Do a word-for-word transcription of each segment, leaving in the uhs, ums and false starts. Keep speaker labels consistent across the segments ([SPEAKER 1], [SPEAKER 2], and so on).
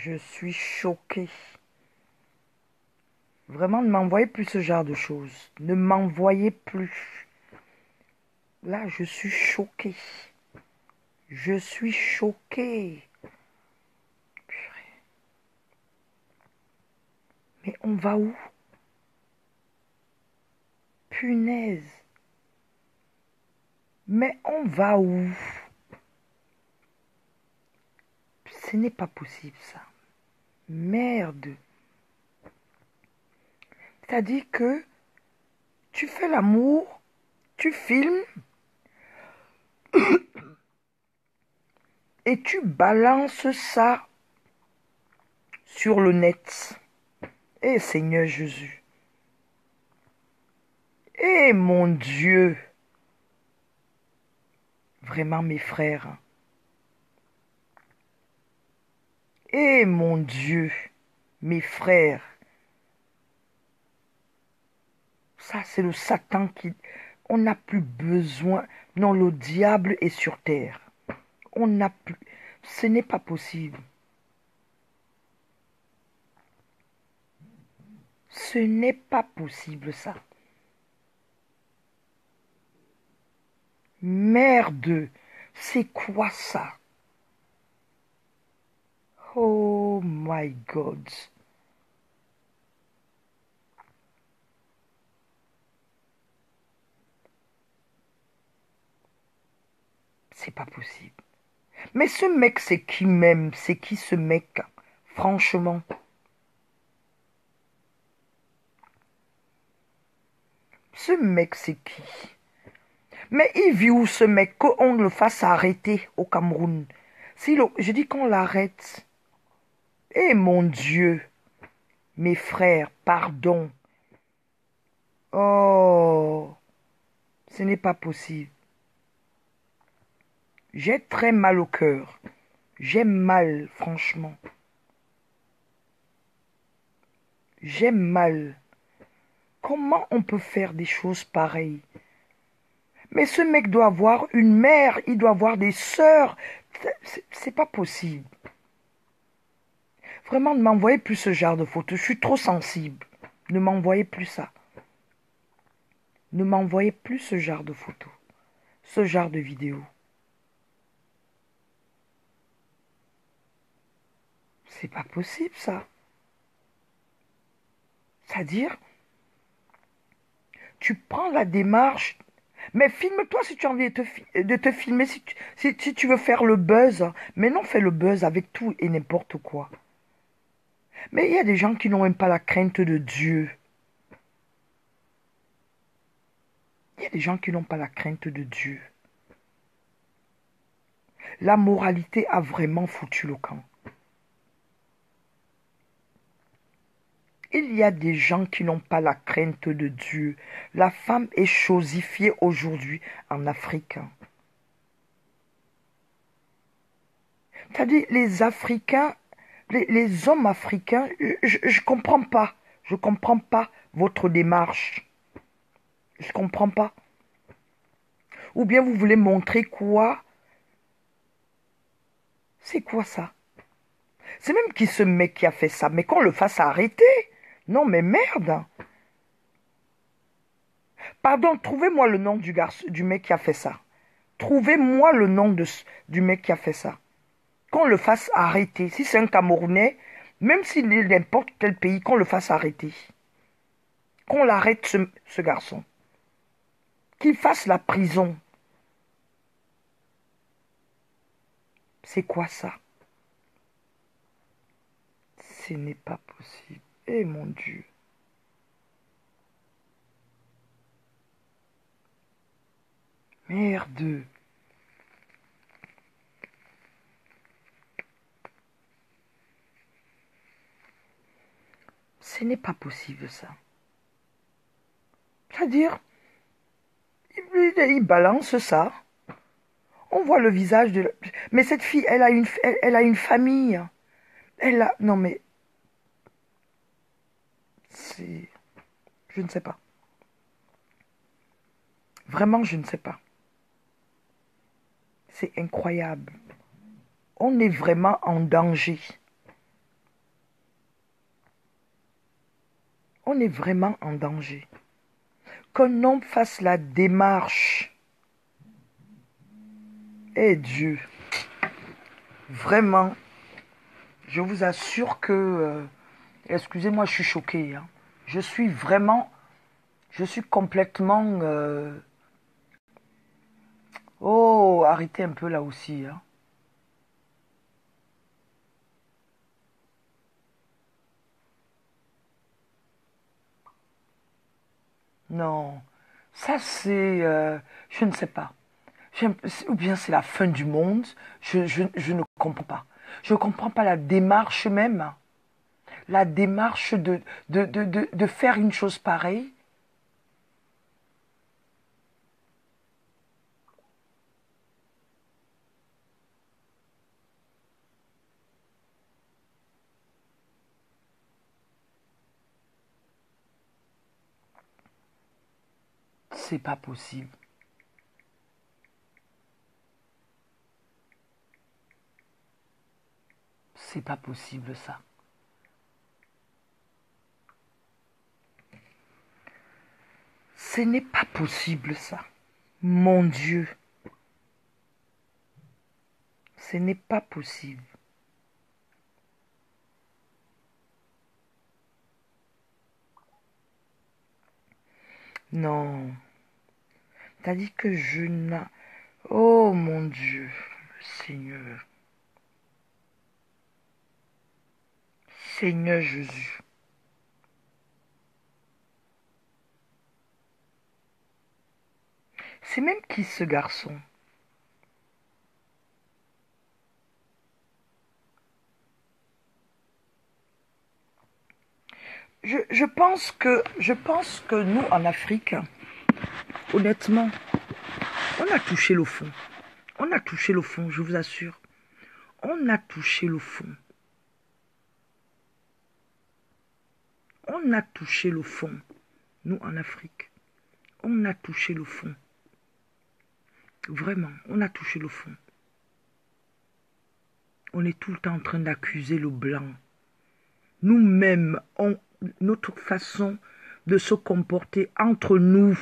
[SPEAKER 1] Je suis choquée. Vraiment, ne m'envoyez plus ce genre de choses. Ne m'envoyez plus. Là, je suis choquée. Je suis choquée. Purée. Mais on va où? Punaise. Mais on va où? Ce n'est pas possible ça. Merde. C'est-à-dire que tu fais l'amour, tu filmes et tu balances ça sur le net. Eh Seigneur Jésus. Eh mon Dieu. Vraiment mes frères. Eh mon Dieu. Mes frères. Ça c'est le Satan qui... On n'a plus besoin. Non, le diable est sur terre. On n'a plus... Ce n'est pas possible. Ce n'est pas possible ça. Merde. C'est quoi ça? Oh my God. C'est pas possible. Mais ce mec, c'est qui même? C'est qui ce mec? Franchement. Ce mec, c'est qui? Mais il vit où ce mec? Qu'on le fasse arrêter au Cameroun. Si le... Je dis qu'on l'arrête. Eh mon Dieu. Mes frères, pardon. Oh. Ce n'est pas possible. J'ai très mal au cœur. J'ai mal, franchement. J'ai mal. Comment on peut faire des choses pareilles? Mais ce mec doit avoir une mère, il doit avoir des sœurs. C'est pas possible. Vraiment, ne m'envoyez plus ce genre de photos. Je suis trop sensible. Ne m'envoyez plus ça. Ne m'envoyez plus ce genre de photos. Ce genre de vidéos. C'est pas possible ça. C'est-à-dire, tu prends la démarche, mais filme-toi si tu as envie de te, de te filmer, si tu, si, si tu veux faire le buzz. Mais non, fais le buzz avec tout et n'importe quoi. Mais il y a des gens qui n'ont même pas la crainte de Dieu. Il y a des gens qui n'ont pas la crainte de Dieu. La moralité a vraiment foutu le camp. Il y a des gens qui n'ont pas la crainte de Dieu. La femme est chosifiée aujourd'hui en Afrique. C'est-à-dire, les Africains, les, les hommes africains, je ne comprends pas. Je ne comprends pas votre démarche. Je ne comprends pas. Ou bien vous voulez montrer quoi? C'est quoi ça? C'est même qui ce mec qui a fait ça? Mais qu'on le fasse arrêter. Non mais merde. Pardon, trouvez-moi le nom du garçon, du mec qui a fait ça. Trouvez-moi le nom de, du mec qui a fait ça. Qu'on le fasse arrêter. Si c'est un Camerounais, même s'il est n'importe quel pays, qu'on le fasse arrêter. Qu'on l'arrête ce, ce garçon. Qu'il fasse la prison. C'est quoi ça? Ce n'est pas possible. Eh mon Dieu. Merde. Ce n'est pas possible ça. C'est-à-dire, il, il balance ça. On voit le visage de... La... Mais cette fille, elle a une, elle, elle a une famille. Elle a... Non mais... C'est... Je ne sais pas. Vraiment, je ne sais pas. C'est incroyable. On est vraiment en danger. On est vraiment en danger. Qu'un homme fasse la démarche. Eh Dieu, vraiment, je vous assure que... euh, excusez-moi, je suis choquée. Hein. Je suis vraiment... Je suis complètement... euh, Oh, arrêtez un peu là aussi. Hein. Non, ça c'est... euh, je ne sais pas. J'aime- Ou bien c'est la fin du monde. Je, je, je ne comprends pas. Je ne comprends pas la démarche même. La démarche de, de, de, de, de faire une chose pareille. C'est pas possible. C'est pas possible ça. Ce n'est pas possible ça. Mon Dieu. Ce n'est pas possible. Non. T'as dit que je n'ai... Oh mon Dieu. Seigneur. Seigneur Jésus. C'est même qui ce garçon? Je, je pense que je pense que nous en Afrique, honnêtement, on a touché le fond. On a touché le fond, je vous assure. On a touché le fond. On a touché le fond. Nous en Afrique, on a touché le fond. Vraiment, on a touché le fond. On est tout le temps en train d'accuser le blanc. Nous-mêmes, on, notre façon de se comporter entre nous.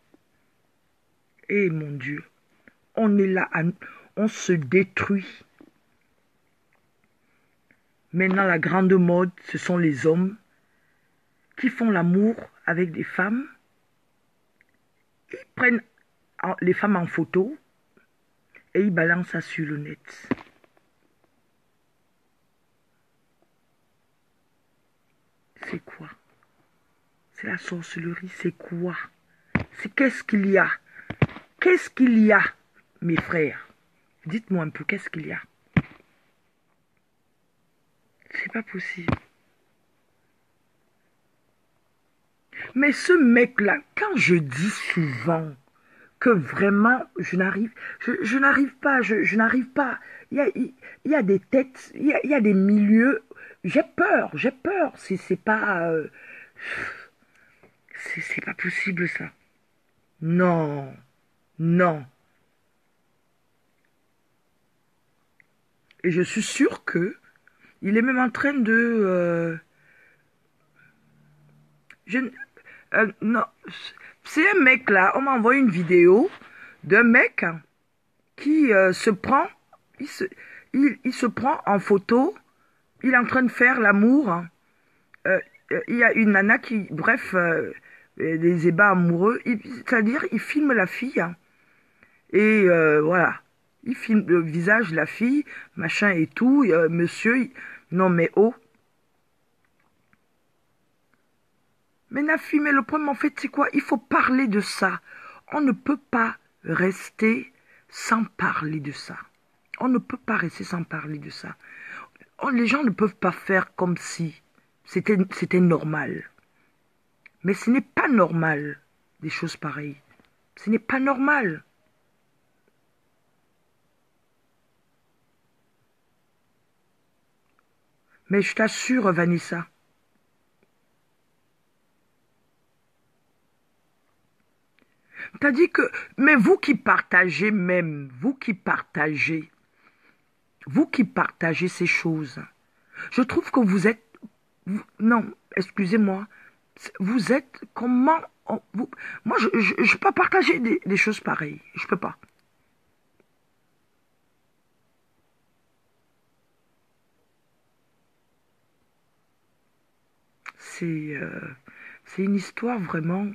[SPEAKER 1] Eh mon Dieu, on est là, à, on se détruit. Maintenant, la grande mode, ce sont les hommes qui font l'amour avec des femmes. Ils prennent les femmes en photo et ils balancent ça sur le net. C'est quoi? C'est la sorcellerie, c'est quoi? C'est qu'est-ce qu'il y a? Qu'est-ce qu'il y a, mes frères? Dites-moi un peu, qu'est-ce qu'il y a? C'est pas possible. Mais ce mec-là, quand je dis souvent que vraiment, je n'arrive je, je n'arrive pas, je, je n'arrive pas. Il y a, il, il y a des têtes, il y a, il y a des milieux. J'ai peur, j'ai peur. C'est, c'est pas... Euh, c'est, c'est pas possible, ça. Non, non. Et je suis sûre que il est même en train de... Euh, je, euh, non, c'est un mec là, on m'a envoyé une vidéo d'un mec qui euh, se prend, il se, il, il se prend en photo, il est en train de faire l'amour. Euh, il y a une nana qui, bref, euh, des ébats amoureux, c'est-à-dire il filme la fille et euh, voilà, il filme le visage de la fille, machin et tout, euh, monsieur, il, non mais oh. Mais Nafi, mais le problème en fait c'est quoi? Il faut parler de ça. On ne peut pas rester sans parler de ça. On ne peut pas rester sans parler de ça. On, les gens ne peuvent pas faire comme si c'était c'était normal. Mais ce n'est pas normal, des choses pareilles. Ce n'est pas normal. Mais je t'assure, Vanessa, t'as dit que... Mais vous qui partagez même, vous qui partagez, vous qui partagez ces choses, je trouve que vous êtes... Vous, non, excusez-moi, Vous êtes comment on- vous- Moi, je ne peux pas partager des, des choses pareilles. Je peux pas. C'est euh, c'est une histoire vraiment...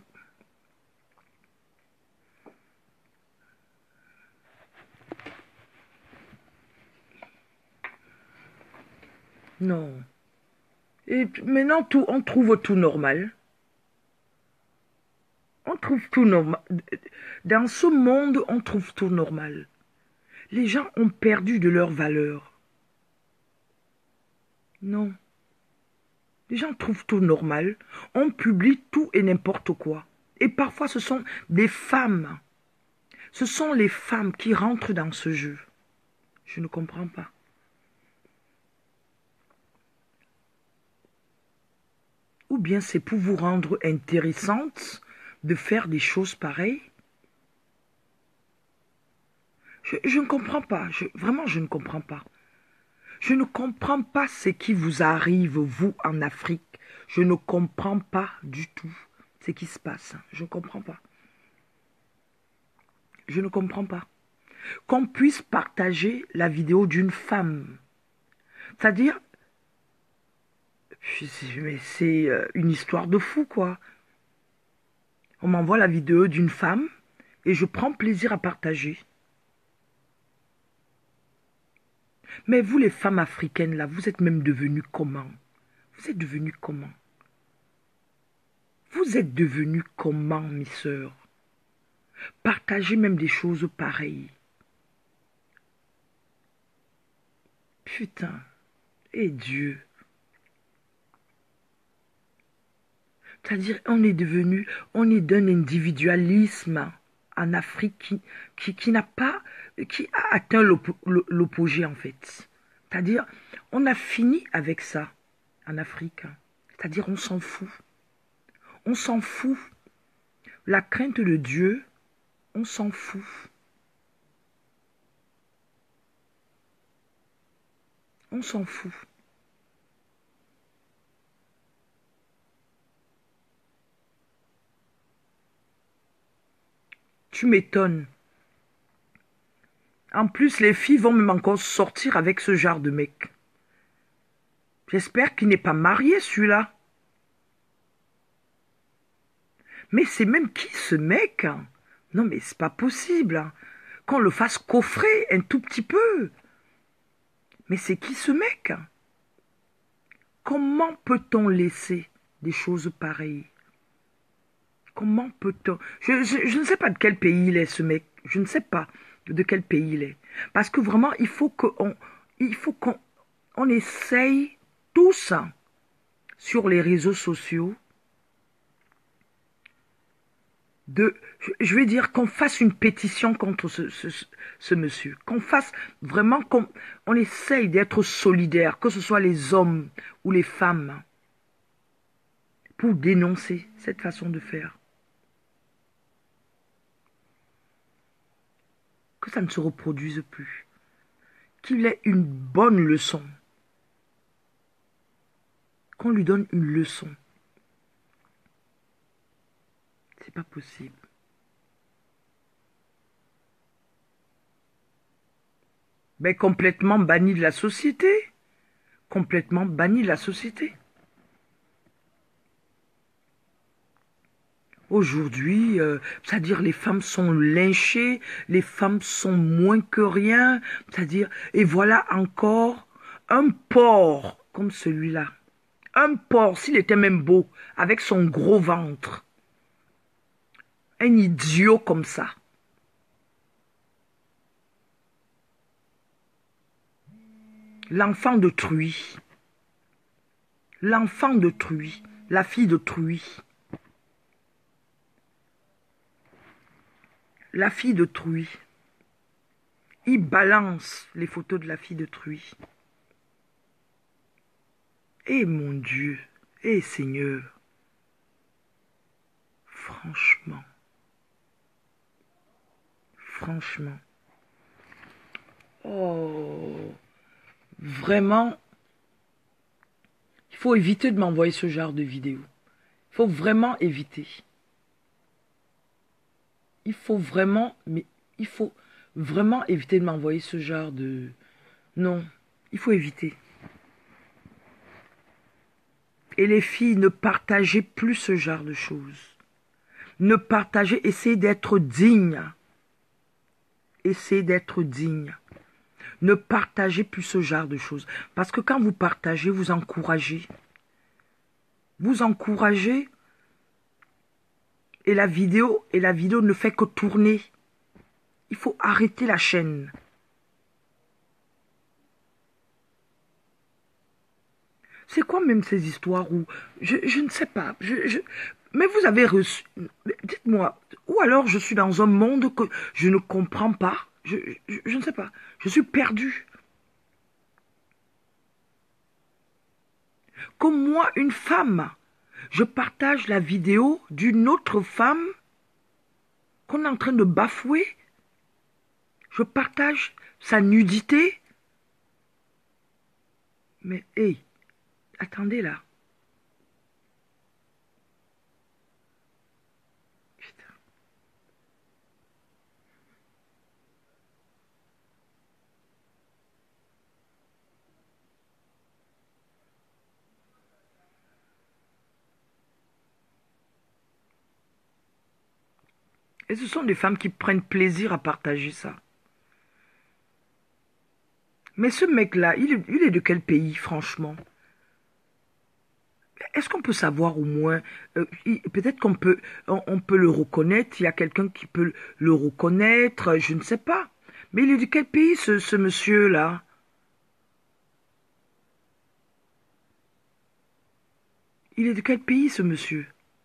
[SPEAKER 1] Non. Et maintenant, tout, on trouve tout normal. On trouve tout normal. Dans ce monde, on trouve tout normal. Les gens ont perdu de leur valeur. Non. Les gens trouvent tout normal. On publie tout et n'importe quoi. Et parfois, ce sont des femmes. Ce sont les femmes qui rentrent dans ce jeu. Je ne comprends pas. Ou bien c'est pour vous rendre intéressante de faire des choses pareilles. Je, je ne comprends pas. Je, vraiment, je ne comprends pas. Je ne comprends pas ce qui vous arrive, vous, en Afrique. Je ne comprends pas du tout ce qui se passe. Je ne comprends pas. Je ne comprends pas. Qu'on puisse partager la vidéo d'une femme. C'est-à-dire, mais c'est une histoire de fou, quoi. On m'envoie la vidéo d'une femme et je prends plaisir à partager. Mais vous, les femmes africaines, là, vous êtes même devenues comment? Vous êtes devenues comment? Vous êtes devenues comment, mes sœurs? Partagez même des choses pareilles. Putain, et Dieu. C'est-à-dire, on est devenu, on est d'un individualisme en Afrique qui, qui, qui n'a pas, qui a atteint l'apogée en fait. C'est-à-dire, on a fini avec ça en Afrique. C'est-à-dire, on s'en fout. On s'en fout. La crainte de Dieu, on s'en fout. On s'en fout. Tu m'étonnes. En plus, les filles vont même encore sortir avec ce genre de mec. J'espère qu'il n'est pas marié, celui-là. Mais c'est même qui, ce mec? Non, mais c'est pas possible. Qu'on le fasse coffrer un tout petit peu. Mais c'est qui, ce mec? Comment peut-on laisser des choses pareilles? Comment peut-on... Je, je, je ne sais pas de quel pays il est, ce mec. Je ne sais pas de quel pays il est. Parce que vraiment, il faut qu'on il faut qu'on on essaye tous sur les réseaux sociaux de... Je vais dire qu'on fasse une pétition contre ce, ce, ce monsieur. Qu'on fasse vraiment... qu'on on essaye d'être solidaire, que ce soit les hommes ou les femmes, pour dénoncer cette façon de faire. Que ça ne se reproduise plus. Qu'il ait une bonne leçon. Qu'on lui donne une leçon. C'est pas possible. Mais complètement banni de la société. Complètement banni de la société. Aujourd'hui, euh, c'est-à-dire les femmes sont lynchées, les femmes sont moins que rien, c'est-à-dire, et voilà encore un porc comme celui-là. Un porc, s'il était même beau, avec son gros ventre. Un idiot comme ça. L'enfant de Truie. L'enfant de Truie. La fille de Truie. La fille de Truie. Il balance les photos de la fille de Truie. Eh mon Dieu, eh Seigneur. Franchement. Franchement. Oh. Vraiment. Il faut éviter de m'envoyer ce genre de vidéo. Il faut vraiment éviter. Il faut vraiment, mais il faut vraiment éviter de m'envoyer ce genre de... Non, il faut éviter. Et les filles, ne partagez plus ce genre de choses. Ne partagez, essayez d'être digne. Essayez d'être digne. Ne partagez plus ce genre de choses. Parce que quand vous partagez, vous encouragez. Vous encouragez. Et la vidéo, et la vidéo ne fait que tourner. Il faut arrêter la chaîne. C'est quoi même ces histoires où... Je, je ne sais pas. Je, je, mais vous avez reçu... Dites-moi. Ou alors je suis dans un monde que je ne comprends pas. Je, je, je ne sais pas. Je suis perdu. Comme moi, une femme, je partage la vidéo d'une autre femme qu'on est en train de bafouer. Je partage sa nudité. Mais, hé, hey, attendez là. Putain. Et ce sont des femmes qui prennent plaisir à partager ça. Mais ce mec-là, il est, il est de quel pays, franchement? Est-ce qu'on peut savoir au moins, euh, peut-être qu'on peut, on, on peut le reconnaître, il y a quelqu'un qui peut le reconnaître, je ne sais pas. Mais il est de quel pays, ce, ce monsieur-là? Il est de quel pays, ce monsieur?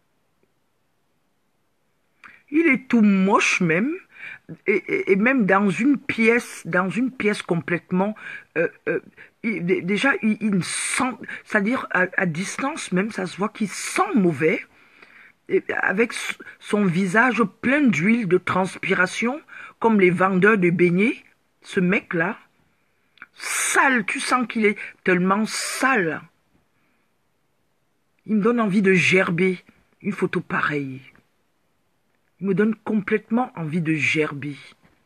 [SPEAKER 1] Il est tout moche même, et, et, et même dans une pièce, dans une pièce complètement... Euh, euh, il, déjà, il, il sent, c'est-à-dire à, à distance même, ça se voit qu'il sent mauvais, et avec son visage plein d'huile, de transpiration, comme les vendeurs de beignets, ce mec-là, sale, tu sens qu'il est tellement sale. Il me donne envie de gerber une photo pareille. Il me donne complètement envie de gerber.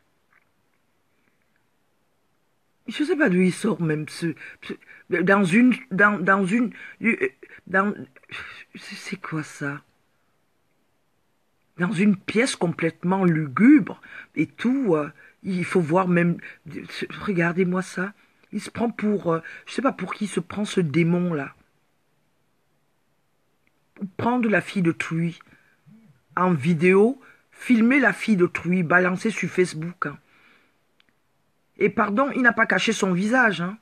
[SPEAKER 1] Je ne sais pas d'où il sort même ce, ce dans une dans dans une dans c'est quoi ça? Dans une pièce complètement lugubre et tout, euh, il faut voir même, regardez-moi ça. Il se prend pour, euh, je sais pas pour qui il se prend ce démon là. Prendre la fille d'autrui en vidéo, filmer la fille d'autrui, balancer sur Facebook. Hein. Et pardon, il n'a pas caché son visage. Hein.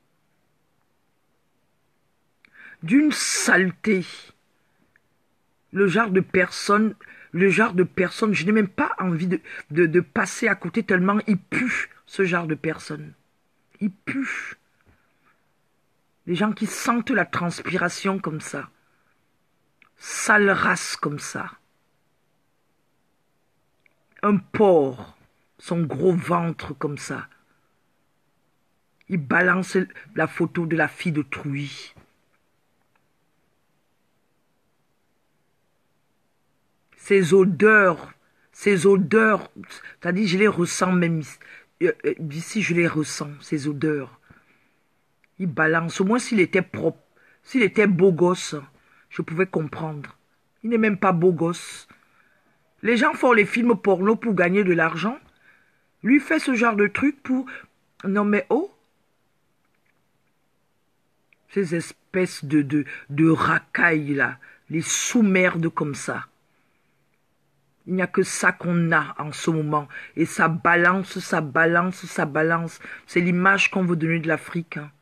[SPEAKER 1] D'une saleté. Le genre de personne, le genre de personne, je n'ai même pas envie de, de, de passer à côté tellement il pue, ce genre de personne. Il pue. Les gens qui sentent la transpiration comme ça. Sale race comme ça. Un porc, son gros ventre comme ça. Il balance la photo de la fille d'autrui. Ces odeurs, ces odeurs, c'est-à-dire je les ressens même d'ici, je les ressens, ces odeurs. Il balance, au moins s'il était propre, s'il était beau gosse, je pouvais comprendre. Il n'est même pas beau gosse. Les gens font les films porno pour gagner de l'argent. Lui fait ce genre de truc pour... Non mais oh, ces espèces de, de, de racailles là, les sous-merdes comme ça. Il n'y a que ça qu'on a en ce moment. Et ça balance, ça balance, ça balance. C'est l'image qu'on veut donner de l'Afrique. Hein.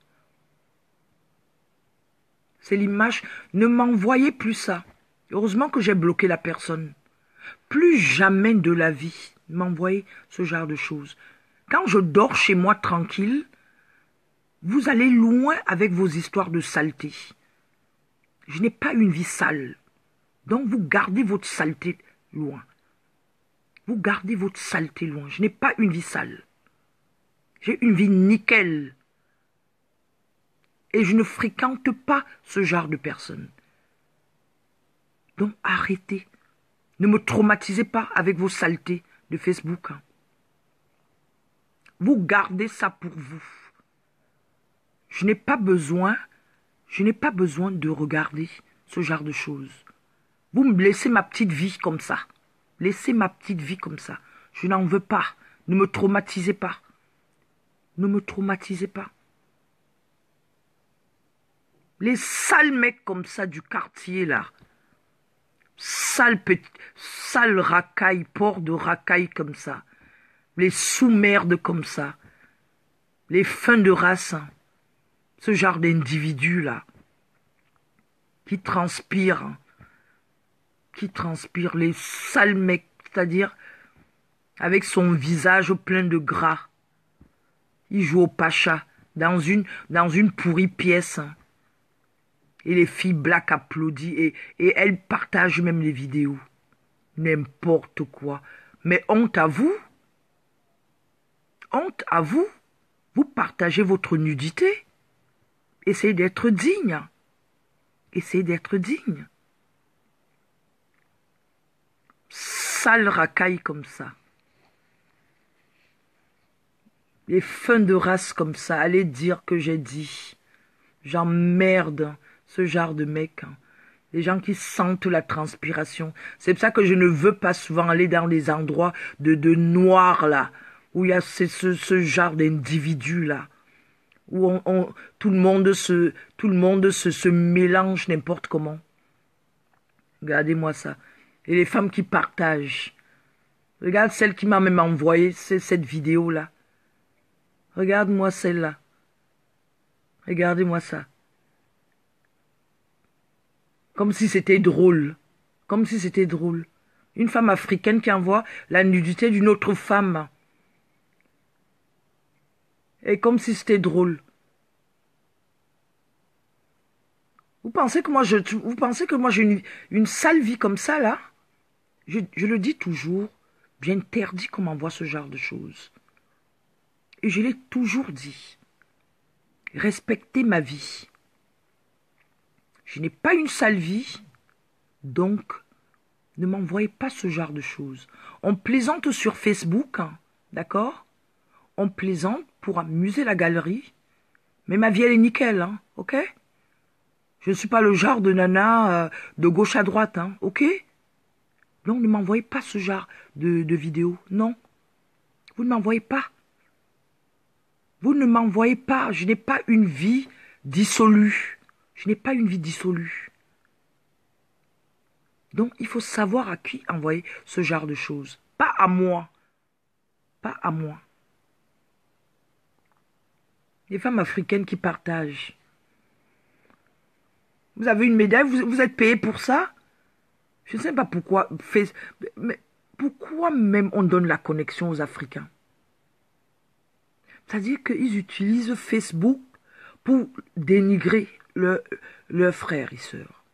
[SPEAKER 1] C'est l'image. Ne m'envoyez plus ça. Heureusement que j'ai bloqué la personne. Plus jamais de la vie, m'envoyez ce genre de choses. Quand je dors chez moi tranquille, vous allez loin avec vos histoires de saleté. Je n'ai pas une vie sale. Donc vous gardez votre saleté loin. Vous gardez votre saleté loin. Je n'ai pas une vie sale. J'ai une vie nickel. Et je ne fréquente pas ce genre de personnes. Donc arrêtez. Ne me traumatisez pas avec vos saletés de Facebook. Hein. Vous gardez ça pour vous. Je n'ai pas besoin, je n'ai pas besoin de regarder ce genre de choses. Vous me laissez ma petite vie comme ça. Laissez ma petite vie comme ça. Je n'en veux pas. Ne me traumatisez pas. Ne me traumatisez pas. Les sales mecs comme ça du quartier là. Sales petit, sales racailles, porcs de racailles comme ça. Les sous-merdes comme ça. Les fins de race. Hein. Ce genre d'individus là. Qui transpirent. Hein. Qui transpirent. Les sales mecs. C'est-à-dire avec son visage plein de gras. Il joue au pacha. Dans une, dans une pourrie pièce. Hein. Et les filles black applaudissent et, et elles partagent même les vidéos. N'importe quoi. Mais honte à vous. Honte à vous. Vous partagez votre nudité. Essayez d'être digne. Essayez d'être digne. Sale racaille comme ça. Les fins de race comme ça. Allez dire que j'ai dit. J'emmerde ce genre de mec. Hein. Les gens qui sentent la transpiration. C'est pour ça que je ne veux pas souvent aller dans les endroits de, de noirs là. Où il y a ce, ce, ce genre d'individus là. Où on, on, tout le monde, se, tout le monde se, se mélange n'importe comment. Regardez-moi ça. Et les femmes qui partagent. Regarde celle qui m'a même envoyé cette vidéo là. Regarde-moi celle-là. Regardez-moi ça. Comme si c'était drôle. Comme si c'était drôle. Une femme africaine qui envoie la nudité d'une autre femme. Et comme si c'était drôle. Vous pensez que moi, je, vous pensez que moi j'ai une, une sale vie comme ça, là? Je, je le dis toujours, j'interdis qu'on m'envoie ce genre de choses. Et je l'ai toujours dit. Respectez ma vie. Je n'ai pas une sale vie, donc ne m'envoyez pas ce genre de choses. On plaisante sur Facebook, hein, d'accord? On plaisante pour amuser la galerie, mais ma vie elle est nickel, hein, ok? Je ne suis pas le genre de nana euh, de gauche à droite, hein, ok? Donc ne m'envoyez pas ce genre de, de vidéos, non. Vous ne m'envoyez pas. Vous ne m'envoyez pas, je n'ai pas une vie dissolue. Je n'ai pas une vie dissolue. Donc, il faut savoir à qui envoyer ce genre de choses. Pas à moi. Pas à moi. Les femmes africaines qui partagent. Vous avez une médaille, vous, vous êtes payé pour ça? Je ne sais pas pourquoi. Fait, mais pourquoi même on donne la connexion aux Africains? C'est-à-dire qu'ils utilisent Facebook pour dénigrer leurs leur frères et sœurs.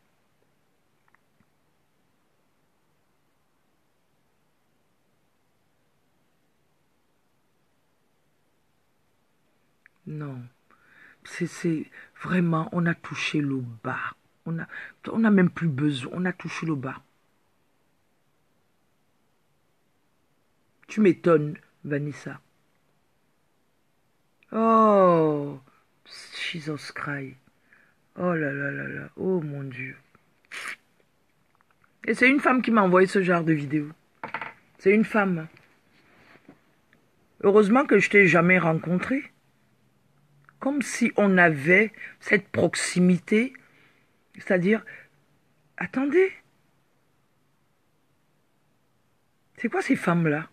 [SPEAKER 1] Non. C'est vraiment, on a touché le bas. On a, on n'a même plus besoin, on a touché le bas. Tu m'étonnes, Vanessa. Oh, Jesus Christ. Oh là là là là, oh mon Dieu. Et c'est une femme qui m'a envoyé ce genre de vidéo. C'est une femme. Heureusement que je t'ai jamais rencontré. Comme si on avait cette proximité. C'est-à-dire, attendez. C'est quoi ces femmes-là?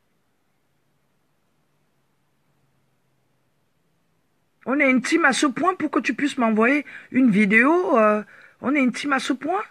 [SPEAKER 1] On est intime à ce point pour que tu puisses m'envoyer une vidéo. Euh, on est intime à ce point.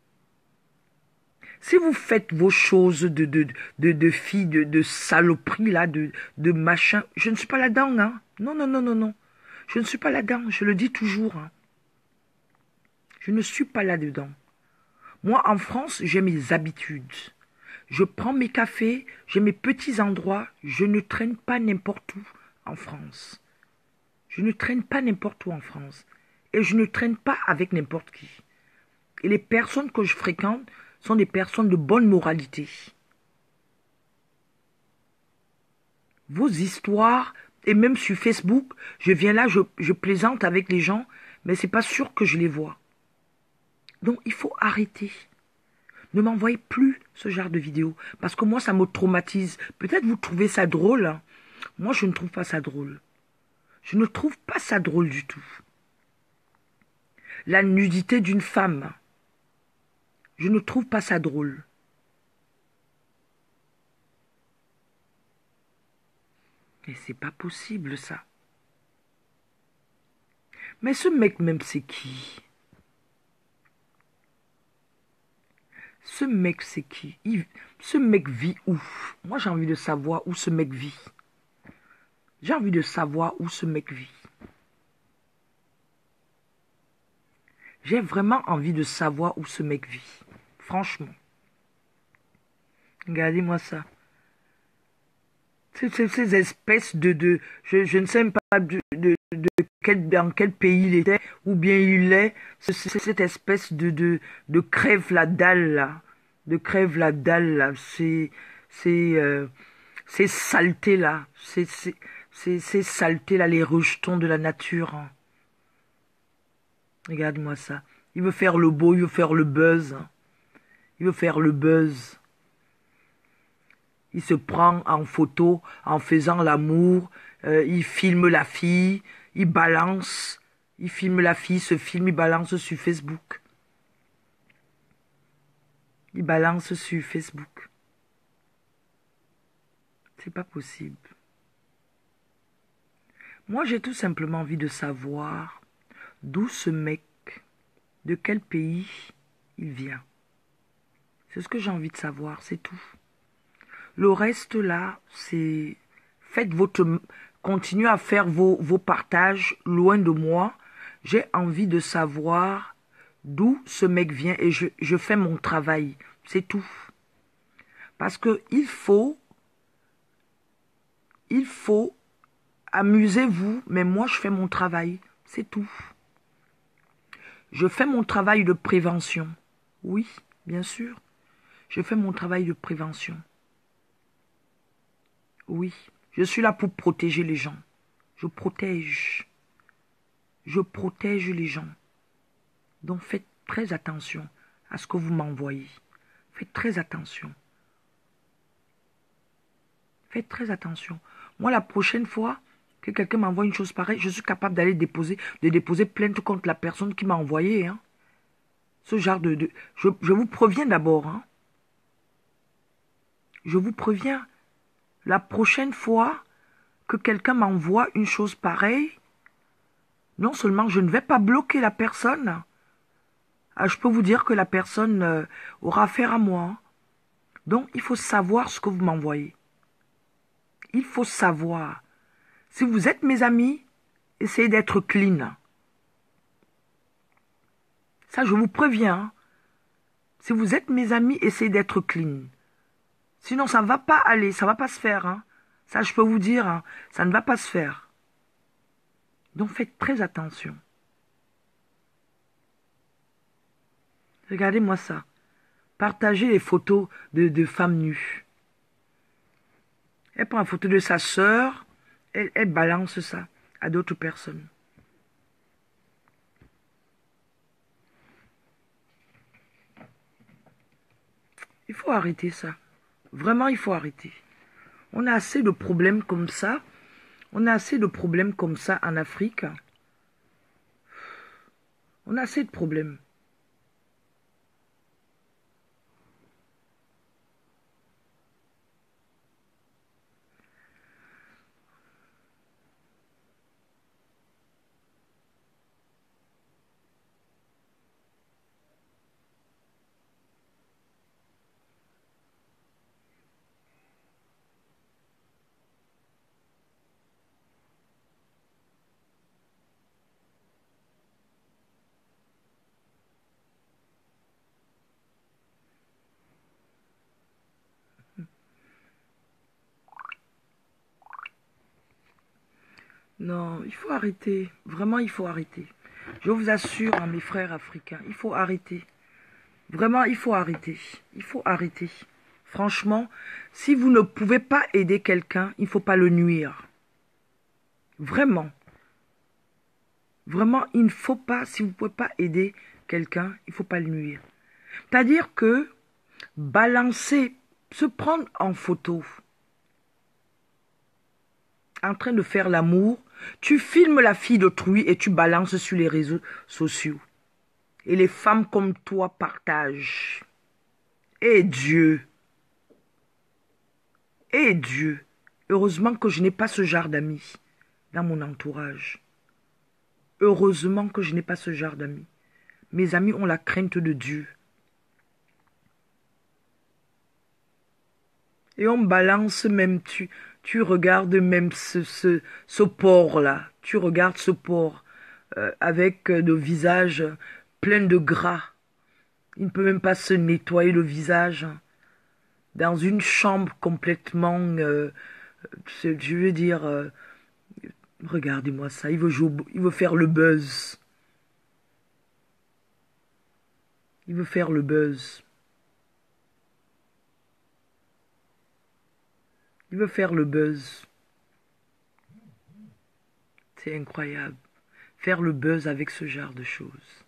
[SPEAKER 1] Si vous faites vos choses de, de, de, de filles, de, de saloperies, là, de, de machin, je ne suis pas là-dedans, hein. Non, non, non, non, non. Je ne suis pas là-dedans, je le dis toujours. Hein. Je ne suis pas là-dedans. Moi, en France, j'ai mes habitudes. Je prends mes cafés, j'ai mes petits endroits. Je ne traîne pas n'importe où en France. Je ne traîne pas n'importe où en France. Et je ne traîne pas avec n'importe qui. Et les personnes que je fréquente sont des personnes de bonne moralité. Vos histoires, et même sur Facebook, je viens là, je, je plaisante avec les gens, mais c'est pas sûr que je les vois. Donc il faut arrêter. Ne m'envoyez plus ce genre de vidéos, parce que moi ça me traumatise. Peut-être vous trouvez ça drôle, hein. Moi je ne trouve pas ça drôle. Je ne trouve pas ça drôle du tout. La nudité d'une femme, je ne trouve pas ça drôle. Mais c'est pas possible ça. Mais ce mec même c'est qui? Ce mec c'est qui? Il... Ce mec vit où? Moi j'ai envie de savoir où ce mec vit. J'ai envie de savoir où ce mec vit. J'ai vraiment envie de savoir où ce mec vit. Franchement. Regardez-moi ça. Ces, ces, ces espèces de... de je, je ne sais même pas de, de, de quel, dans quel pays il était, ou bien il est. C'est cette espèce de, de, de crève la dalle là. De crève la dalle là. C'est... C'est... Euh, ces saletés là. C'est... Ces saletés là, les rejetons de la nature. Regarde-moi ça. Il veut faire le beau, il veut faire le buzz. Il veut faire le buzz. Il se prend en photo en faisant l'amour. Euh, il filme la fille. Il balance. Il filme la fille, se filme, il balance sur Facebook. Il balance sur Facebook. C'est pas possible. Moi, j'ai tout simplement envie de savoir d'où ce mec, de quel pays il vient. C'est ce que j'ai envie de savoir, c'est tout. Le reste là, c'est... Faites votre... Continuez à faire vos, vos partages loin de moi. J'ai envie de savoir d'où ce mec vient et je, je fais mon travail. C'est tout. Parce que il faut... Il faut... Amusez-vous, mais moi je fais mon travail. C'est tout. Je fais mon travail de prévention. Oui, bien sûr. Je fais mon travail de prévention. Oui, je suis là pour protéger les gens. Je protège. Je protège les gens. Donc faites très attention à ce que vous m'envoyez. Faites très attention. Faites très attention. Moi, la prochaine fois que quelqu'un m'envoie une chose pareille, je suis capable d'aller déposer, de déposer plainte contre la personne qui m'a envoyé. Hein. Ce genre de... de je, je vous préviens d'abord. Hein. Je vous préviens. La prochaine fois que quelqu'un m'envoie une chose pareille, non seulement je ne vais pas bloquer la personne, je peux vous dire que la personne euh, aura affaire à moi. Donc, il faut savoir ce que vous m'envoyez. Il faut savoir. Si vous êtes mes amis, essayez d'être clean. Ça, je vous préviens. Si vous êtes mes amis, essayez d'être clean. Sinon, ça ne va pas aller, ça ne va pas se faire. Hein. Ça, je peux vous dire, hein, ça ne va pas se faire. Donc, faites très attention. Regardez-moi ça. Partagez les photos de, de femmes nues. Elle prend une photo de sa sœur, elle, elle balance ça à d'autres personnes. Il faut arrêter ça. Vraiment, il faut arrêter. On a assez de problèmes comme ça. On a assez de problèmes comme ça en Afrique. On a assez de problèmes. Non, il faut arrêter. Vraiment, il faut arrêter. Je vous assure, hein, mes frères africains, il faut arrêter. Vraiment, il faut arrêter. Il faut arrêter. Franchement, si vous ne pouvez pas aider quelqu'un, il ne faut pas le nuire. Vraiment. Vraiment, il ne faut pas, si vous ne pouvez pas aider quelqu'un, il ne faut pas le nuire. C'est-à-dire que balancer, se prendre en photo, en train de faire l'amour, tu filmes la fille d'autrui et tu balances sur les réseaux sociaux. Et les femmes comme toi partagent. Et Dieu. Et Dieu. Heureusement que je n'ai pas ce genre d'amis dans mon entourage. Heureusement que je n'ai pas ce genre d'amis. Mes amis ont la crainte de Dieu. Et on balance même, tu, tu regardes même ce, ce, ce porc-là. Tu regardes ce porc euh, avec euh, le visage plein de gras. Il ne peut même pas se nettoyer le visage. Dans une chambre complètement, euh, je veux dire, euh, regardez-moi ça, il veut jouer, il veut faire le buzz. Il veut faire le buzz. Il veut faire le buzz. C'est incroyable. Faire le buzz avec ce genre de choses.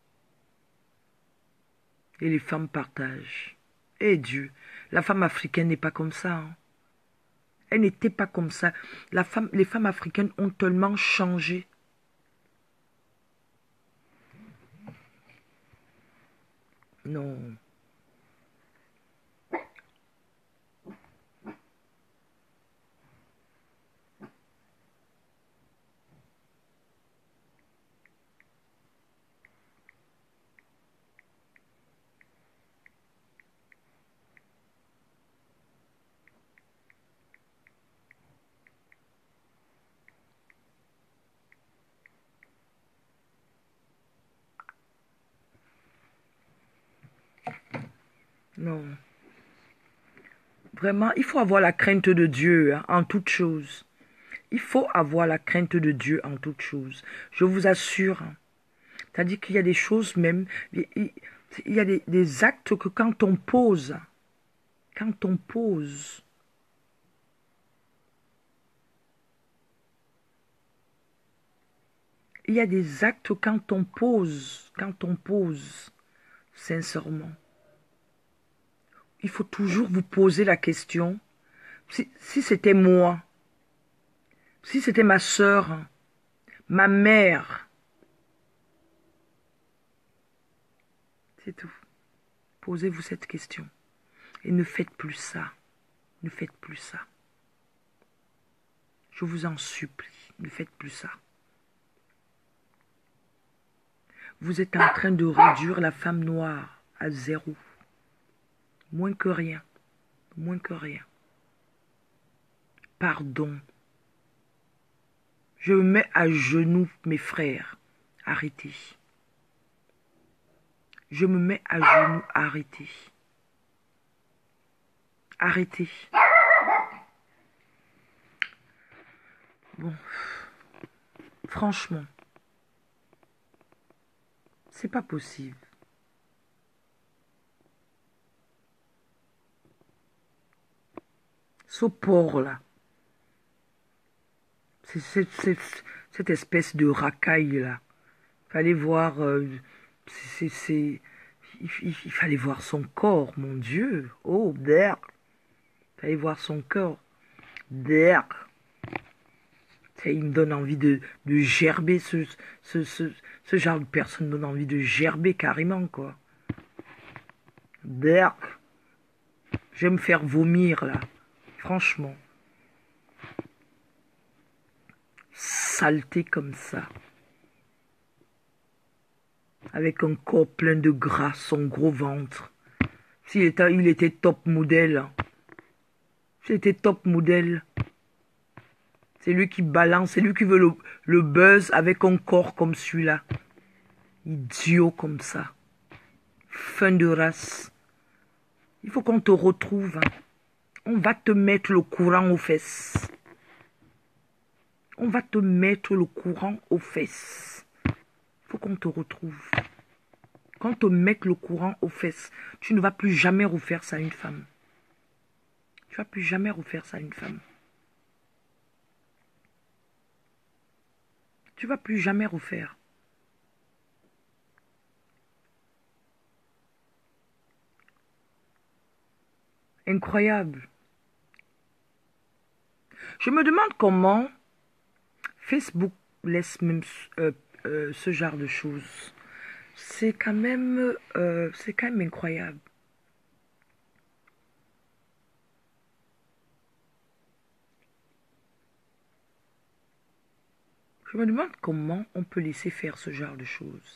[SPEAKER 1] Et les femmes partagent. Et Dieu, la femme africaine n'est pas comme ça. Hein. Elle n'était pas comme ça. La femme, les femmes africaines ont tellement changé. Non. Non. Vraiment, il faut avoir la crainte de Dieu hein, en toutes choses. Il faut avoir la crainte de Dieu en toutes choses. Je vous assure. Hein. C'est-à-dire qu'il y a des choses même, il y a des, des actes que quand on pose, quand on pose, il y a des actes quand on pose, quand on pose, sincèrement. Il faut toujours vous poser la question, si, si c'était moi, si c'était ma soeur, ma mère, c'est tout. Posez-vous cette question. Et ne faites plus ça. Ne faites plus ça. Je vous en supplie, ne faites plus ça. Vous êtes en train de réduire la femme noire à zéro. Moins que rien. Moins que rien. Pardon. Je me mets à genoux, mes frères. Arrêtez. Je me mets à genoux, arrêtez. Arrêtez. Bon. Franchement. C'est pas possible. Ce porc-là. C'est cette espèce de racaille-là. Il fallait voir... Euh, c'est, c'est, il, il, il fallait voir son corps, mon Dieu. Oh, d'air. Il fallait voir son corps. D'air. Il me donne envie de, de gerber. Ce, ce, ce, ce genre de personne me donne envie de gerber carrément, quoi. D'air. Je vais me faire vomir, là. Franchement. Saleté comme ça. Avec un corps plein de gras, son gros ventre. S'il était, il était top modèle. S'il était top modèle. C'est lui qui balance, c'est lui qui veut le, le buzz avec un corps comme celui-là. Idiot comme ça. Fin de race. Il faut qu'on te retrouve. Hein. On va te mettre le courant aux fesses. On va te mettre le courant aux fesses. Il faut qu'on te retrouve. Quand te mec le courant aux fesses, tu ne vas plus jamais refaire ça à une femme. Tu ne vas plus jamais refaire ça à une femme. Tu ne vas plus jamais refaire. Incroyable. Je me demande comment Facebook laisse même euh, euh, ce genre de choses. C'est quand même, euh, c'est quand même incroyable. Je me demande comment on peut laisser faire ce genre de choses.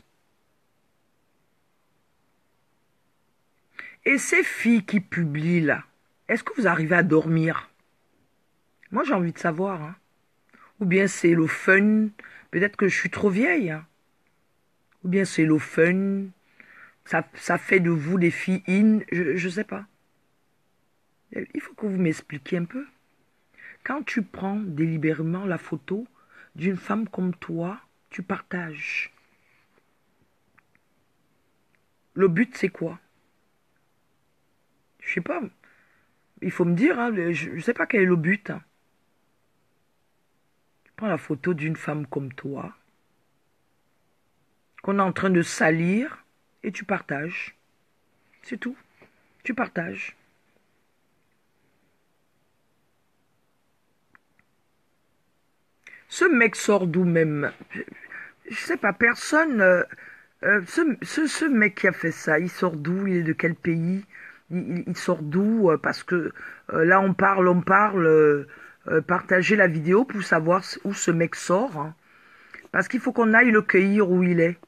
[SPEAKER 1] Et ces filles qui publient là, est-ce que vous arrivez à dormir? Moi, j'ai envie de savoir. Hein. Ou bien c'est le fun. Peut-être que je suis trop vieille. Hein. Ou bien c'est le fun. Ça, ça fait de vous des filles in. Je ne sais pas. Il faut que vous m'expliquiez un peu. Quand tu prends délibérément la photo d'une femme comme toi, tu partages. Le but, c'est quoi? Je sais pas. Il faut me dire, hein, je ne sais pas quel est le but. Hein. Tu prends la photo d'une femme comme toi, qu'on est en train de salir, et tu partages. C'est tout. Tu partages. Ce mec sort d'où même? Je, je sais pas, personne... Euh, euh, ce, ce, ce mec qui a fait ça, il sort d'où? Il est de quel pays? Il, il, il sort d'où? Parce que euh, là, on parle, on parle... Euh, euh, partager la vidéo pour savoir où ce mec sort. Hein. Parce qu'il faut qu'on aille le cueillir où il est.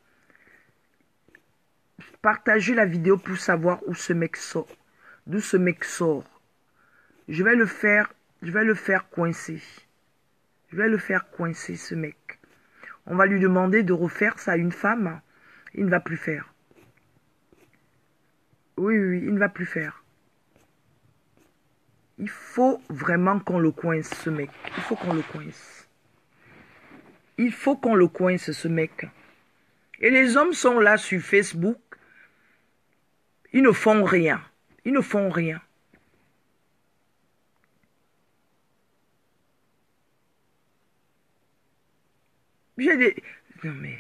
[SPEAKER 1] Partager la vidéo pour savoir où ce mec sort. D'où ce mec sort. Je vais le faire, je vais le faire coincer. Je vais le faire coincer, ce mec. On va lui demander de refaire ça à une femme. Il ne va plus faire. Oui, oui, oui, il ne va plus faire. Il faut vraiment qu'on le coince, ce mec. Il faut qu'on le coince. Il faut qu'on le coince, ce mec. Et les hommes sont là sur Facebook. Ils ne font rien. Ils ne font rien. J'ai des... Non mais...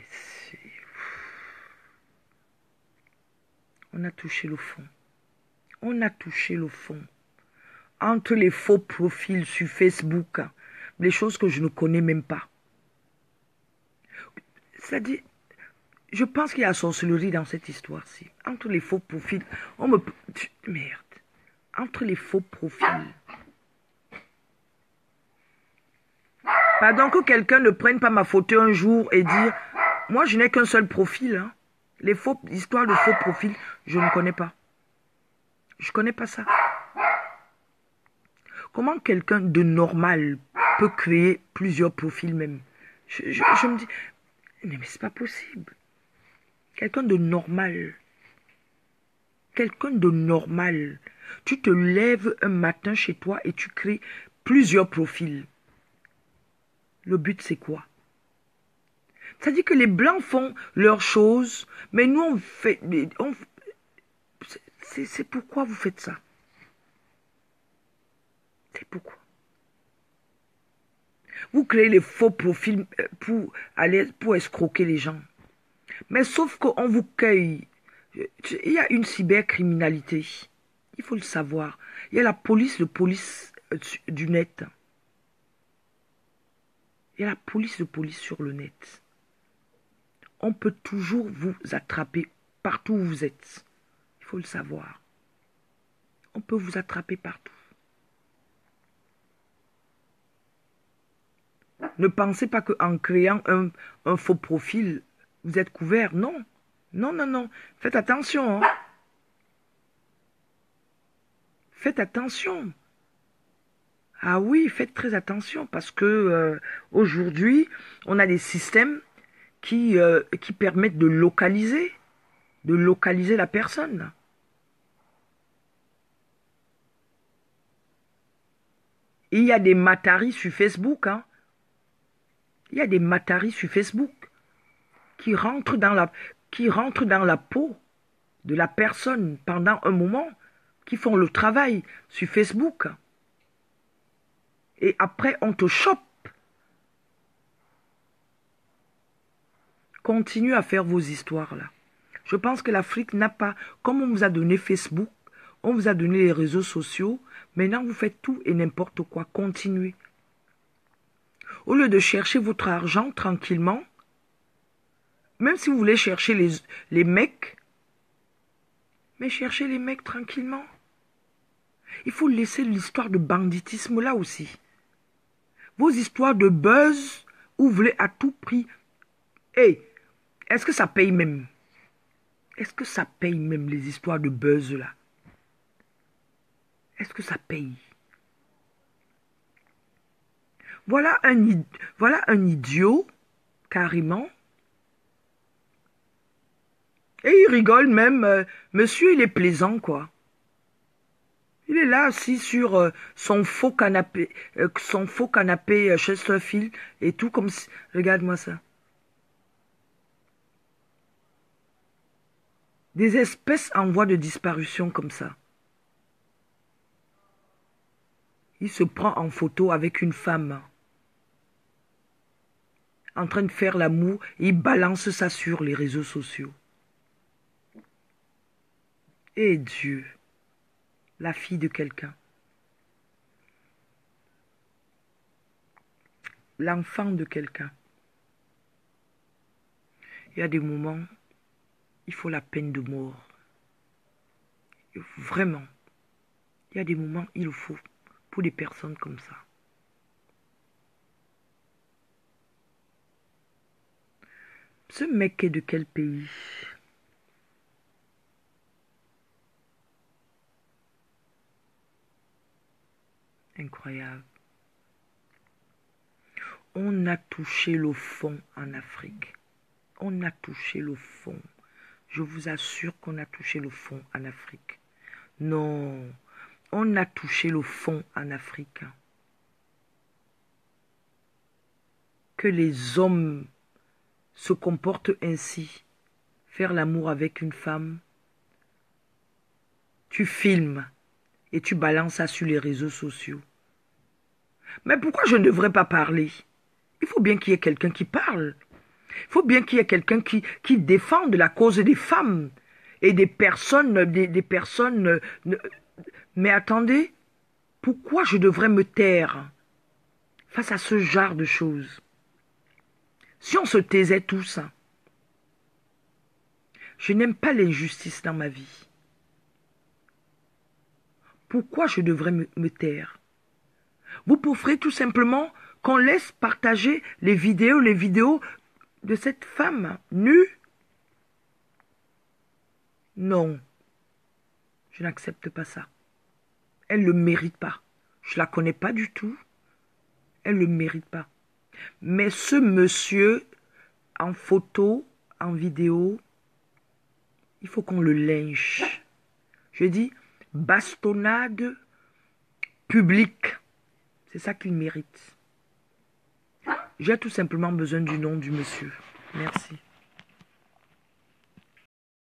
[SPEAKER 1] On a touché le fond. On a touché le fond. Entre les faux profils sur Facebook, les choses que je ne connais même pas. C'est-à-dire, je pense qu'il y a sorcellerie dans cette histoire-ci. Entre les faux profils, on me... Merde. Entre les faux profils. Pardon que quelqu'un ne prenne pas ma photo un jour et dire, moi je n'ai qu'un seul profil. Hein. Les faux, histoires de faux profils, je ne connais pas. Je ne connais pas ça. Comment quelqu'un de normal peut créer plusieurs profils même? Je, je, je me dis, mais, mais c'est pas possible. Quelqu'un de normal. Quelqu'un de normal. Tu te lèves un matin chez toi et tu crées plusieurs profils. Le but, c'est quoi? C'est-à-dire que les Blancs font leurs choses, mais nous, on fait... On, c'est pourquoi vous faites ça? C'est pourquoi? Vous créez les faux profils pour aller pour escroquer les gens. Mais sauf qu'on vous cueille. Il y a une cybercriminalité. Il faut le savoir. Il y a la police, le police du net. Il y a la police de police sur le net. On peut toujours vous attraper partout où vous êtes. Il faut le savoir. On peut vous attraper partout. Ne pensez pas qu'en créant un, un faux profil, vous êtes couvert. Non. Non, non, non. Faites attention. Hein. Faites attention. Ah oui, faites très attention parce que euh, aujourd'hui, on a des systèmes qui, euh, qui permettent de localiser, de localiser la personne. Et il y a des mataris sur Facebook. Hein. Il y a des mataris sur Facebook qui rentrent dans la, qui rentrent dans la peau de la personne pendant un moment, qui font le travail sur Facebook. Et après, on te chope. Continuez à faire vos histoires là. Je pense que l'Afrique n'a pas, comme on vous a donné Facebook, on vous a donné les réseaux sociaux, maintenant vous faites tout et n'importe quoi. Continuez. Au lieu de chercher votre argent tranquillement, même si vous voulez chercher les, les mecs, mais cherchez les mecs tranquillement. Il faut laisser l'histoire de banditisme là aussi. Vos histoires de buzz, où vous voulez à tout prix. Hey, est-ce que ça paye même? Est-ce que ça paye même les histoires de buzz là? Est-ce que ça paye? Voilà un, voilà un idiot, carrément. Et il rigole même. Euh, monsieur, il est plaisant, quoi. Il est là assis sur euh, son faux canapé, euh, son faux canapé euh, Chesterfield et tout comme si... Regarde-moi ça. Des espèces en voie de disparition comme ça. Il se prend en photo avec une femme en train de faire l'amour et il balance ça sur les réseaux sociaux. Et Dieu, la fille de quelqu'un. L'enfant de quelqu'un. Il y a des moments, il faut la peine de mort. Vraiment. Il y a des moments, il le faut pour des personnes comme ça. Ce mec est de quel pays? Incroyable. On a touché le fond en Afrique. On a touché le fond. Je vous assure qu'on a touché le fond en Afrique. Non, on a touché le fond en Afrique. Que les hommes se comportent ainsi. Faire l'amour avec une femme. Tu filmes et tu balances ça sur les réseaux sociaux. Mais pourquoi je ne devrais pas parler? Il faut bien qu'il y ait quelqu'un qui parle. Il faut bien qu'il y ait quelqu'un qui, qui défende la cause des femmes et des personnes, des, des personnes. Mais attendez, pourquoi je devrais me taire face à ce genre de choses? Si on se taisait tous, je n'aime pas l'injustice dans ma vie. Pourquoi je devrais me, me taire? Vous préférez tout simplement qu'on laisse partager les vidéos, les vidéos de cette femme nue? Non, je n'accepte pas ça. Elle ne le mérite pas. Je ne la connais pas du tout. Elle ne le mérite pas. Mais ce monsieur, en photo, en vidéo, il faut qu'on le lynche. Je dis, bastonnade publique. C'est ça qu'il mérite. J'ai tout simplement besoin du nom du monsieur. Merci.